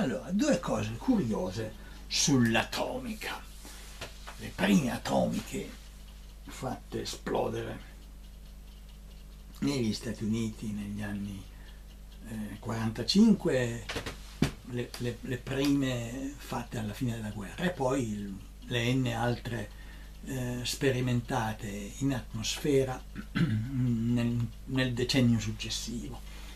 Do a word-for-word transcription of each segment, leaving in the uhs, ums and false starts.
Allora, due cose curiose sull'atomica. Le prime atomiche fatte esplodere negli Stati Uniti negli anni eh, quarantacinque, le, le, le prime fatte alla fine della guerra, e poi il, le n altre eh, sperimentate in atmosfera nel, nel decennio successivo.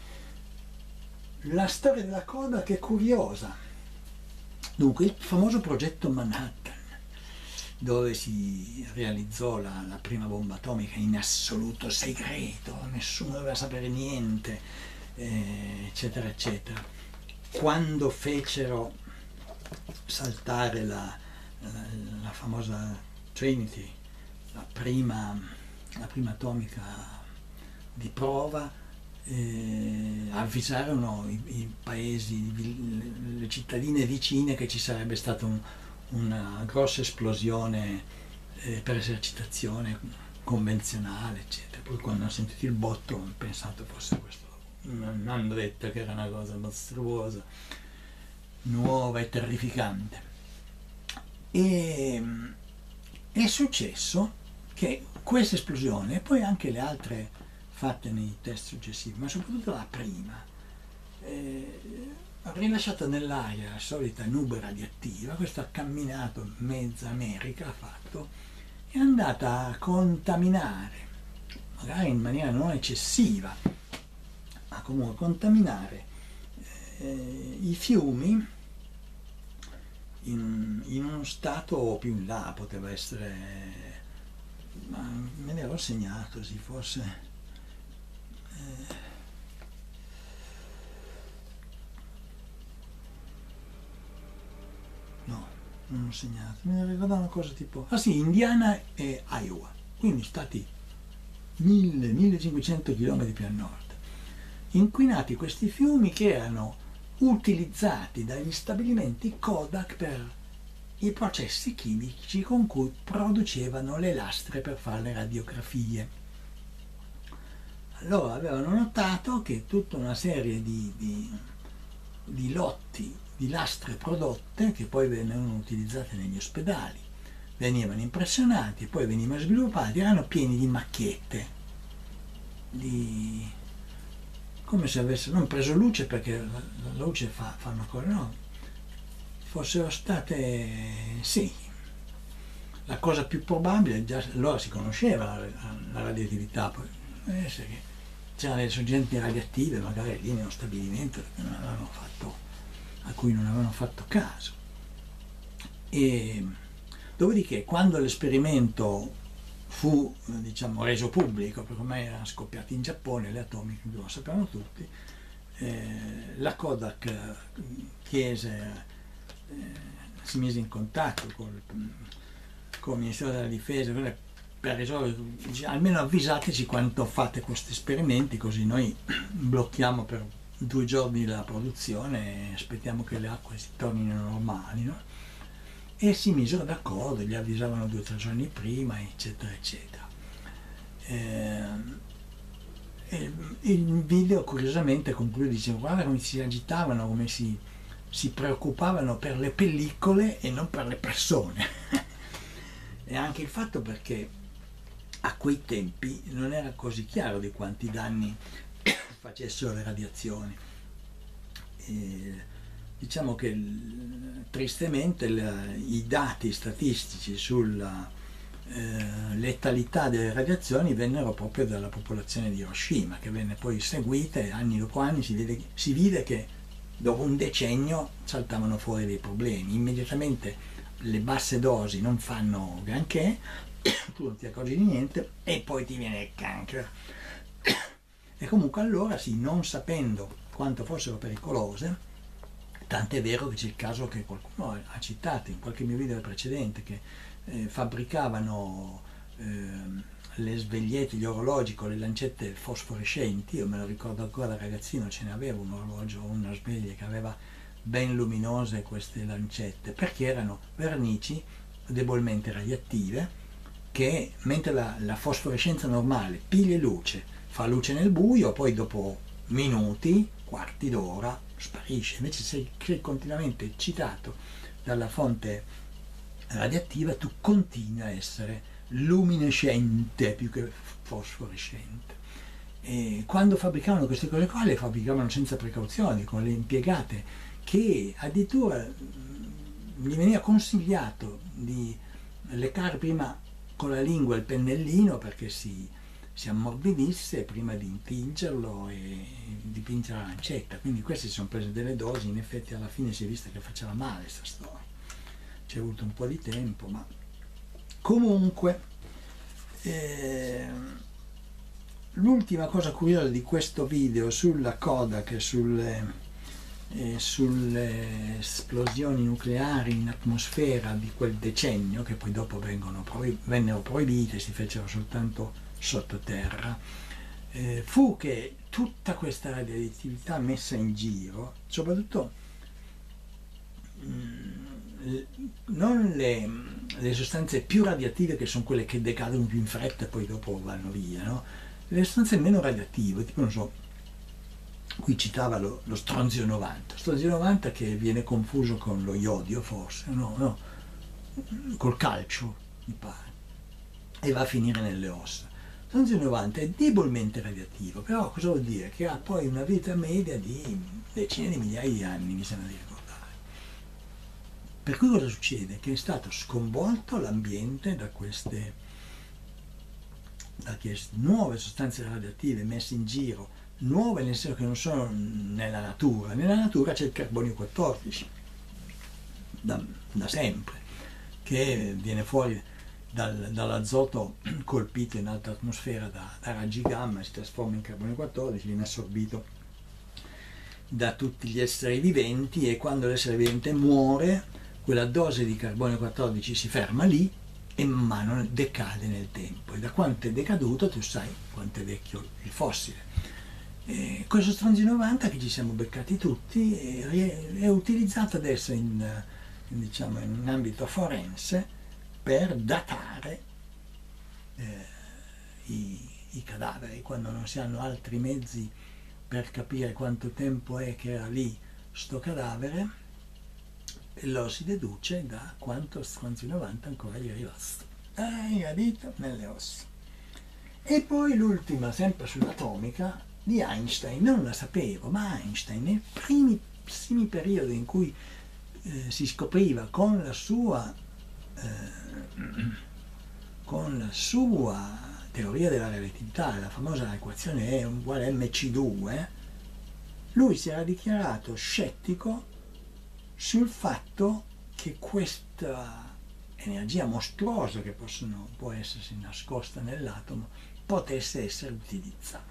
La storia della Kodak è curiosa. Dunque, il famoso progetto Manhattan, dove si realizzò la, la prima bomba atomica in assoluto segreto, nessuno doveva sapere niente, eh, eccetera eccetera. Quando fecero saltare la, la, la famosa Trinity, la prima, la prima atomica di prova, eh, avvisarono i, i paesi, le, le cittadine vicine, che ci sarebbe stata un, una grossa esplosione eh, per esercitazione convenzionale, eccetera. Poi quando hanno sentito il botto hanno pensato fosse questo, non hanno detto che era una cosa mostruosa, nuova e terrificante. E è successo che questa esplosione, e poi anche le altre fatte nei test successivi, ma soprattutto la prima, eh, rilasciata nell'aria la solita nube radioattiva, questo ha camminato mezza America, ha fatto, è andata a contaminare, magari in maniera non eccessiva, ma comunque contaminare eh, i fiumi in, in uno stato più in là, poteva essere, ma me ne ero segnato, sì, forse eh, no, non ho segnato, mi ricordavo una cosa tipo, ah sì, Indiana e Iowa, quindi stati mille millecinquecento chilometri più a nord, inquinati questi fiumi che erano utilizzati dagli stabilimenti Kodak per i processi chimici con cui producevano le lastre per fare le radiografie. Allora avevano notato che tutta una serie di, di, di lotti di lastre prodotte, che poi venivano utilizzate negli ospedali, venivano impressionati e poi venivano sviluppati, erano pieni di macchiette, di, come se avessero non preso luce, perché la, la luce fa, fa una cosa, no, fossero state, sì, la cosa più probabile, già allora si conosceva la, la radioattività, poi essere che c'erano delle sorgenti radioattive magari lì nello stabilimento che non avevano fatto, a cui non avevano fatto caso. E dopodiché, quando l'esperimento fu, diciamo, reso pubblico, perché ormai erano scoppiati in Giappone le atomiche, lo sapevano tutti, eh, la Kodak chiese, eh, si mise in contatto col, con il Ministero della Difesa per risolvere, almeno avvisateci quando fate questi esperimenti, così noi blocchiamo per due giorni la produzione e aspettiamo che le acque si tornino normali, no? E si misero d'accordo, gli avvisavano due o tre giorni prima, eccetera eccetera. Eh, e il video curiosamente conclude dicendo: guarda come si agitavano, come si, si preoccupavano per le pellicole e non per le persone. E anche il fatto, perché a quei tempi non era così chiaro di quanti danni facessero le radiazioni. E diciamo che tristemente il, i dati statistici sulla eh, letalità delle radiazioni vennero proprio dalla popolazione di Hiroshima, che venne poi seguita e anni dopo anni si, vede, si vide che dopo un decennio saltavano fuori dei problemi. Immediatamente le basse dosi non fanno granché, tu non ti accorgi di niente e poi ti viene il cancro. E comunque allora sì, non sapendo quanto fossero pericolose, tant'è vero che c'è il caso che qualcuno ha citato in qualche mio video precedente, che eh, fabbricavano eh, le svegliette, gli orologi con le lancette fosforescenti. Io me lo ricordo ancora da ragazzino, ce ne avevo un orologio, una sveglia che aveva ben luminose queste lancette, perché erano vernici debolmente radioattive che, mentre la, la fosforescenza normale piglia luce, fa luce nel buio, poi dopo minuti, quarti d'ora, sparisce. Invece se sei continuamente eccitato dalla fonte radioattiva, tu continui a essere luminescente più che fosforescente. E quando fabbricavano queste cose qua, le fabbricavano senza precauzioni, con le impiegate, che addirittura gli veniva consigliato di leccare prima con la lingua il pennellino perché si, si ammorbidisse prima di intingerlo e dipingere la lancetta. Quindi queste si sono prese delle dosi, in effetti alla fine si è vista che faceva male questa storia. Ci è voluto un po' di tempo, ma comunque eh, l'ultima cosa curiosa di questo video sulla Kodak e sulle, eh, sulle esplosioni nucleari in atmosfera di quel decennio, che poi dopo vengono proib- vennero proibite, si fecero soltanto sottoterra, eh, fu che tutta questa radioattività messa in giro, soprattutto mh, non le, le sostanze più radioattive, che sono quelle che decadono più in fretta e poi dopo vanno via, no? Le sostanze meno radioattive, tipo non so, qui citava lo, lo stronzio novanta, stronzio novanta che viene confuso con lo iodio forse, no, no, col calcio mi pare, e va a finire nelle ossa. Stronzio novanta è debolmente radioattivo, però cosa vuol dire? Che ha poi una vita media di decine di migliaia di anni, mi sembra di ricordare. Per cui cosa succede? Che è stato sconvolto l'ambiente da queste, da queste nuove sostanze radioattive messe in giro, nuove nel senso che non sono nella natura. Nella natura c'è il carbonio quattordici, da, da sempre, che viene fuori dal, dall'azoto colpito in alta atmosfera da, da raggi gamma, si trasforma in carbonio quattordici, viene assorbito da tutti gli esseri viventi, e quando l'essere vivente muore, quella dose di carbonio quattordici si ferma lì e man mano decade nel tempo, e da quanto è decaduto tu sai quanto è vecchio il fossile. E questo stronzio novanta che ci siamo beccati tutti è, è utilizzato adesso in, in, diciamo, in un ambito forense per datare eh, i, i cadaveri, quando non si hanno altri mezzi per capire quanto tempo è che era lì sto cadavere, e lo si deduce da quanto stronzio novanta ancora gli è rimasto. Hai capito? Nelle ossa. E poi l'ultima, sempre sull'atomica, di Einstein. Non la sapevo, ma Einstein, nei primissimi periodi in cui eh, si scopriva con la sua eh, con la sua teoria della relatività, la famosa equazione E uguale M C due, lui si era dichiarato scettico sul fatto che questa energia mostruosa che possono, può essersi nascosta nell'atomo potesse essere utilizzata.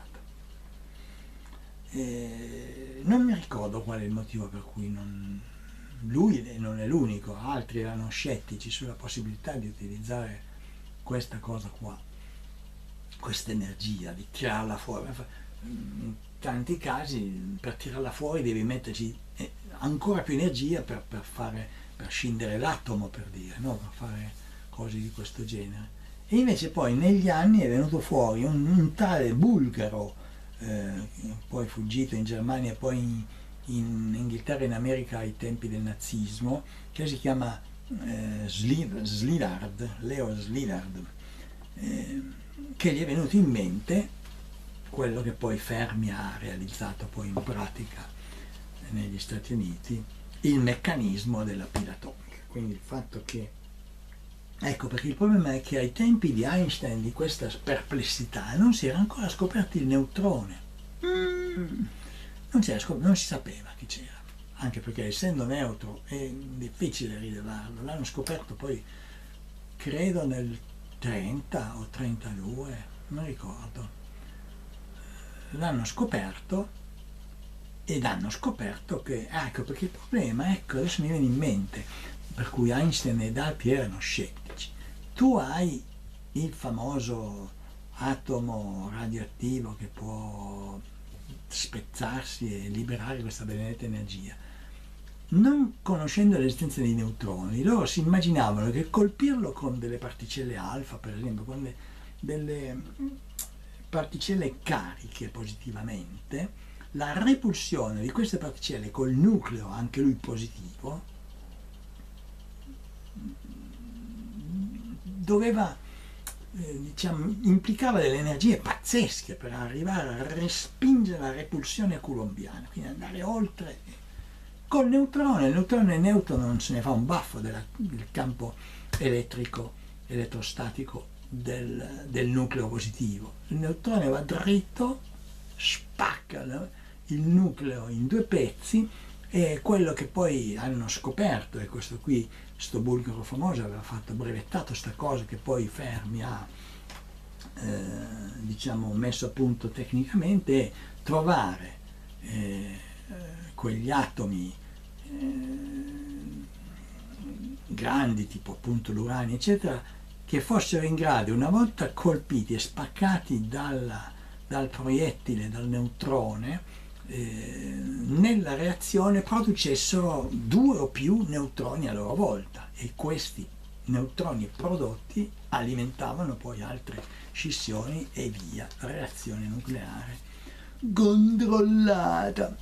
E non mi ricordo qual è il motivo per cui non, lui non è l'unico, altri erano scettici sulla possibilità di utilizzare questa cosa qua, questa energia, di tirarla fuori. In tanti casi per tirarla fuori devi metterci ancora più energia per, per, fare, per scindere l'atomo, per dire, no? Per fare cose di questo genere. E invece poi negli anni è venuto fuori un, un tale bulgaro, eh, poi fuggito in Germania e poi in, in Inghilterra e in America ai tempi del nazismo, che si chiama eh, Szilard, Leo Szilard, eh, che gli è venuto in mente quello che poi Fermi ha realizzato poi in pratica negli Stati Uniti, il meccanismo della pila atomica. Quindi il fatto che, ecco perché il problema è che ai tempi di Einstein, di questa perplessità, non si era ancora scoperto il neutrone, mm. non, scop- non si sapeva che c'era, anche perché essendo neutro è difficile rilevarlo. L'hanno scoperto poi credo nel trenta o trentadue, non ricordo, l'hanno scoperto ed hanno scoperto che, ecco perché il problema, ecco adesso mi viene in mente, per cui Einstein ed altri erano scettici. Tu hai il famoso atomo radioattivo che può spezzarsi e liberare questa benedetta energia. Non conoscendo l'esistenza dei neutroni, loro si immaginavano che colpirlo con delle particelle alfa, per esempio, con le, delle particelle cariche positivamente, la repulsione di queste particelle col nucleo, anche lui positivo, doveva, eh, diciamo, implicava delle energie pazzesche per arrivare a respingere la repulsione coulombiana, quindi andare oltre. Col neutrone, il neutrone neutro non se ne fa un baffo della, del campo elettrico, elettrostatico del, del nucleo positivo. Il neutrone va dritto, spacca il nucleo in due pezzi, e quello che poi hanno scoperto, e questo qui, sto bulgaro famoso aveva fatto brevettato sta cosa che poi Fermi ha eh, diciamo messo a punto tecnicamente, è trovare eh, quegli atomi eh, grandi, tipo appunto l'uranio eccetera, che fossero in grado, una volta colpiti e spaccati dalla, dal proiettile, dal neutrone, eh, nella reazione producessero due o più neutroni a loro volta, e questi neutroni prodotti alimentavano poi altre scissioni e via, reazione nucleare controllata.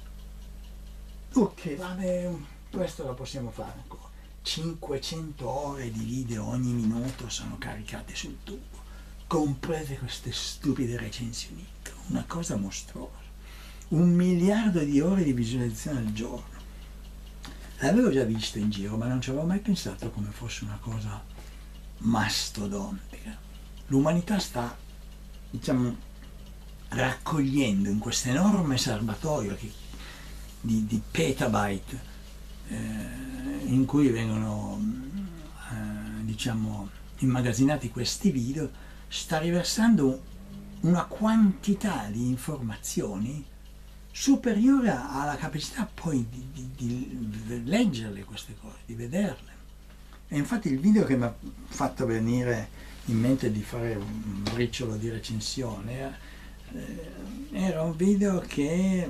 Ok, vabbè, questo lo possiamo fare ancora. cinquecento ore di video ogni minuto sono caricate sul tubo, comprese queste stupide recensioni, una cosa mostruosa. Un miliardo di ore di visualizzazione al giorno. L'avevo già visto in giro, ma non ci avevo mai pensato come fosse una cosa mastodontica. L'umanità sta, diciamo, raccogliendo in questo enorme serbatoio che, di, di petabyte eh, in cui vengono eh, diciamo immagazzinati questi video, sta riversando una quantità di informazioni superiore alla capacità poi di, di, di leggerle queste cose, di vederle. E infatti il video che mi ha fatto venire in mente di fare un briciolo di recensione eh, era un video che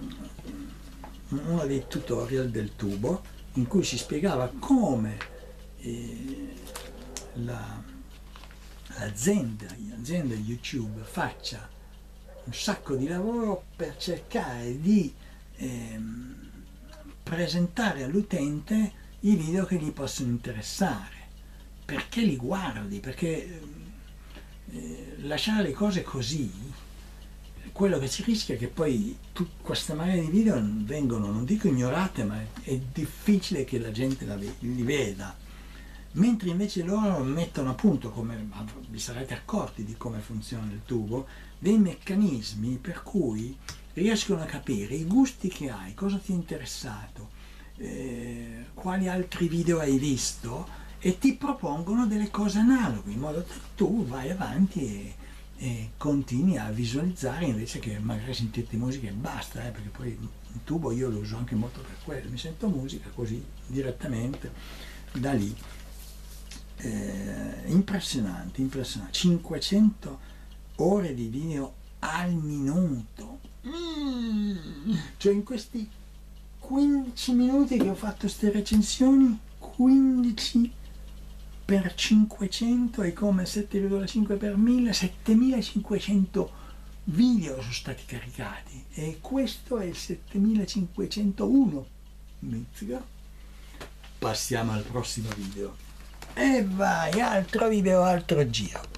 uno dei tutorial del tubo, in cui si spiegava come eh, la, l'azienda, l'azienda YouTube faccia un sacco di lavoro per cercare di ehm, presentare all'utente i video che gli possono interessare, perché li guardi, perché eh, lasciare le cose così, quello che si rischia è che poi queste marea di video vengono, non dico ignorate, ma è difficile che la gente la ve- li veda, mentre invece loro mettono a punto, come vi sarete accorti di come funziona il tubo, dei meccanismi per cui riescono a capire i gusti che hai, cosa ti è interessato, eh, quali altri video hai visto, e ti propongono delle cose analoghe, in modo che tu vai avanti e, e continui a visualizzare, invece che magari sentirti musica e basta, eh, perché poi il tubo io lo uso anche molto per quello, mi sento musica così direttamente da lì. Eh, impressionante, impressionante, cinquecento ore di video al minuto, mm. Cioè in questi quindici minuti che ho fatto queste recensioni, quindici per cinquecento è come sette virgola cinque per mille, settemilacinquecento video sono stati caricati, e questo è il settemilacinquecentouno. Mizzica. Passiamo al prossimo video. E vai, altro video, altro giro.